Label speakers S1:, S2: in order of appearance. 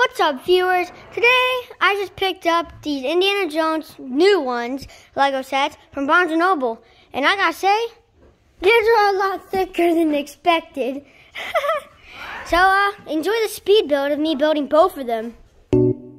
S1: What's up, viewers? Today, I just picked up these Indiana Jones new ones, Lego sets, from Barnes & Noble. And I gotta say, these are a lot thicker than expected. So, enjoy the speed build of me building both of them.